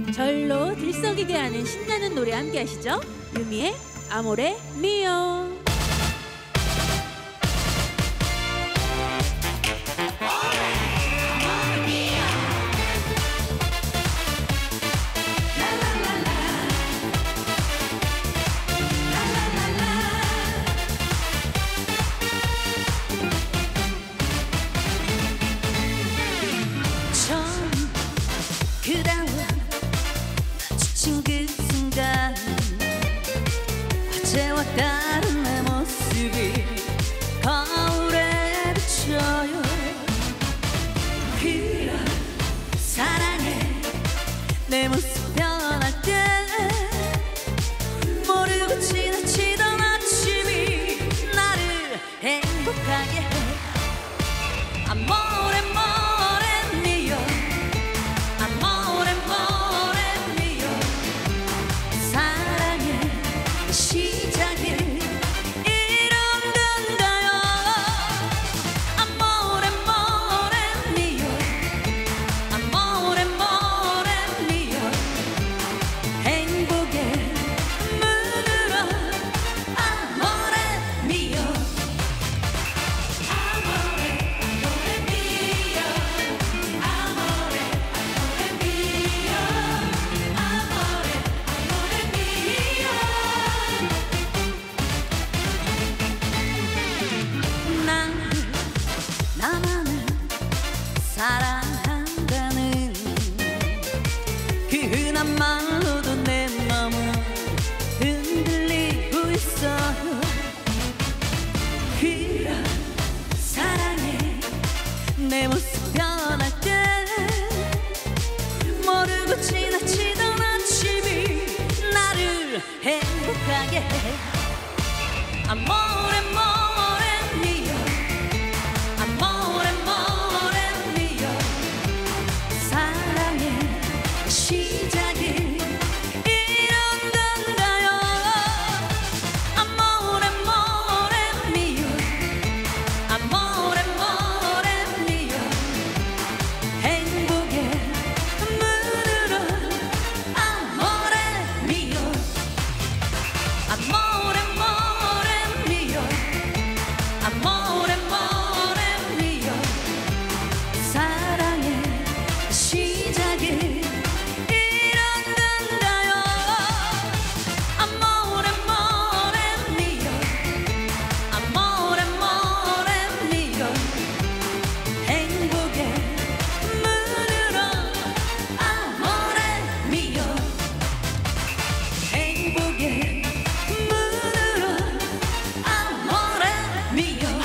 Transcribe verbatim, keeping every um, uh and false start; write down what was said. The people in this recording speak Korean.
절로 들썩이게 하는 신나는 노래 함께 하시죠. 유미의 아모레 미오. 그다음 지친 그 순간 어제와 다른 내 모습이 거울에 비쳐요. 그런 사랑에 내 모습 변할 때 모르고 지나치던 아침이 나를 행복하게 해. 아모레 모레 미오 아모레 모레 미오 사랑의 시작을 이룬단가요. 아모레 모레 미오 아모레 모레 미오 행복의 문으로 아모레 미오 아모레 아모레 미오 아모레 아모레 미오 아모레 아모레 미오 나를 나만을 사랑한다는 그 흔한 말로도 내 맘은 흔들리고 있어요. 그런 사랑에 내 모습 변할 때 모르고 지나치던 아침이 나를 행복하게 해. 아모레 모레 미오 아모레 모레 미오 사랑의 시작을 이룬단가요. 아모레 모레 미오 아모레 모레 미오 행복의 문으로 아모레 미오 아모레 모레 미오 아모레 모레 미오 사랑의 시작을 이룬단가요. 아모레 모레 미오 아모레 모레 미오 행복의 문으로 아모레 미오 행복의 문으로 아모레 미오